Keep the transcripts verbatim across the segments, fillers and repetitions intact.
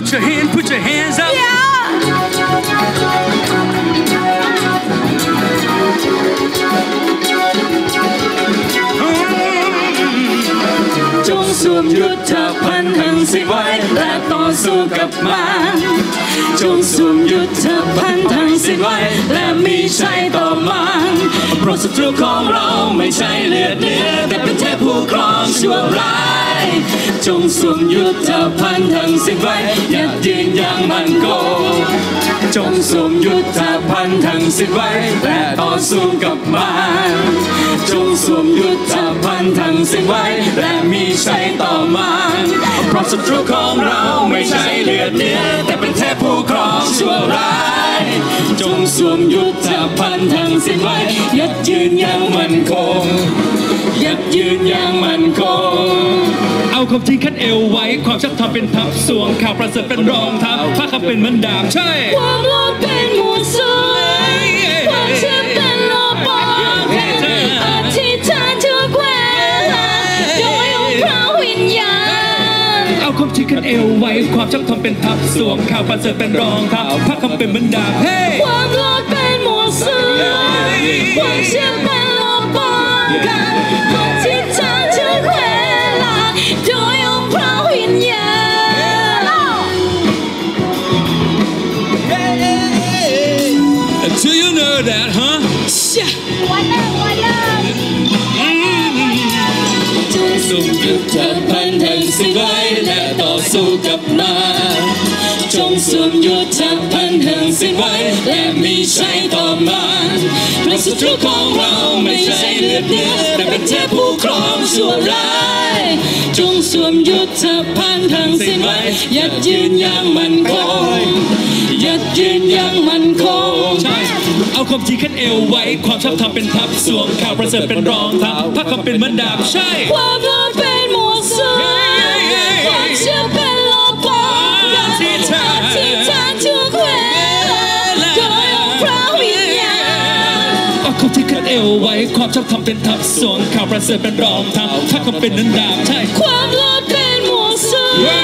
Put your hand, put your hands up. Yeah. จงสวมยุทธภัณฑ์ทั้งสิ้นไว้และต่อสู้กับมันจงสวมยุทธภัณฑ์ทั้งสิ้นไว้และมีชัยต่อมันเพราะศัตรูของเราไม่ใช่เลือดเนื้อแต่เป็นเทพผู้ครองชั่วร้ายจงสวมยุทธภัณฑ์ทั้งสิ้นไว้ยัดยืนอย่างมั่นคงจงสวมยุทธภัณฑ์ทั้งสิ้นไว้และต่อสู้กับมันจงสวมยุทธภัณฑ์ทั้งสิ้นไว้และมีชัยต่อมันเพราะศัตรูของเราไม่ใช่เลือดเนื้อแต่เป็นเทพผู้ครองชั่วร้ายจงสวมยุทธภัณฑ์ทั้งสิ้นไว้ยัดยืนอย่างมั่นคงยัดยืนอย่างมั่นคงเอาคมที่คัดเอวไว้ความชักทำเป็นทับสวงข่าวประเสริฐเป็นรองเท้าผ้าคำเป็นเหมือนดาบใช่ความรักเป็นหมวดสวยความเชื่อเป็นโลบอกันอธิษฐานทุกเวลาโดยองค์พระวิญญาณเอาคมที่คัดเอวไว้ความชักทำเป็นทับสวงข่าวประเสริฐเป็นรองเท้าผ้าคำเป็นเหมือนดาบเฮ้ความรักเป็นหมวดสวยความเชื่อเป็นโลบอกันอธิษฐานทุกเวลาโดยองค์พระวิญญาณ Do you know that, huh? Wonder, wonder. จงสวมยุทธภัณฑ์ทั้งสิ้นไว้และต่อสู้กับมันจงสวมยุทธภัณฑ์ทั้งสิ้นไว้และมีชัยต่อมันเพราะศัตรูของเราไม่ใช่เลือดเนื้อแต่เป็นเทพผู้ครองชั่วร้ายจงสวมยุทธภัณฑ์ทั้งสิ้นไว้ยัดยืนอย่างมั่นคงยัดยืนอย่างมั่นคงเอาคมที่คัดเอวไว้ความชอบธรรมเป็นทับสวงข่าวประเสริฐเป็นรองเท้าผ้าคำเป็นเหมือนดาบใช่ความรักเป็นหมวดสวยความเชื่อเป็นโลบอกันอธิษฐานทุกเวลาโดยองค์พระวิญญาณเอาคมที่คัดเอวไว้ความชอบธรรมเป็นทับสวงข่าวประเสริฐเป็นรองเท้าผ้าคำเป็นเหมือนดาบใช่ความรักเป็นหมวดสวย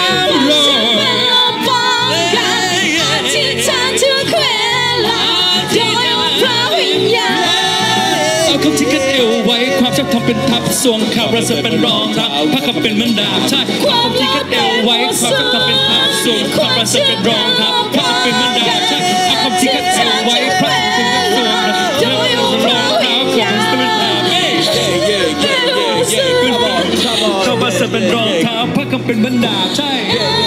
คำที่คัดเอวไว้ความชอบทำเป็นทับสวงข่าวประเสริฐเป็นรองทับผ้าคำเป็นเหมือนดาบใช่ความที่คัดเอวไว้ความชอบทำเป็นทับสวงข่าวประเสริฐเป็นรองทับผ้าคำเป็นเหมือนดาบใช่คำที่คัดเอวไว้พระคำเป็นสวงเจ้าเป็นรองเท้าของเป็นดาบเย้เย้เย้เย้เย้ขึ้นบอลข่าวประเสริฐเป็นรองเท้าผ้าคำเป็นเหมือนดาบใช่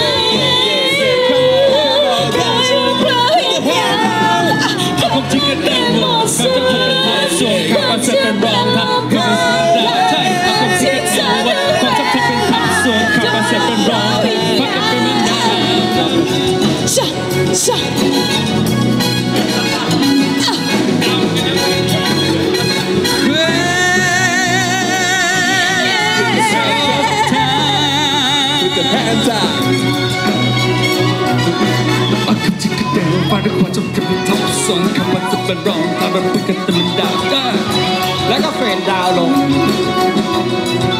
คำที่คัดเอวความชอบทำเป็นทับสวงข่าวประเสริฐเป็นรองทับผ้าคำเป็นเหมือนดาบใช่คำที่คัดเอวไว้ความชอบทำเป็นทับสวงข่าวประเสริฐเป็นรองผ้าคำเป็นเหมือนดาบชะชะฟังด้วยความจำเป็นทับสวงคำว่าจะเป็นรองทำแบบเป็นกันเป็นดาวก็แล้วก็เฟรนดาวลง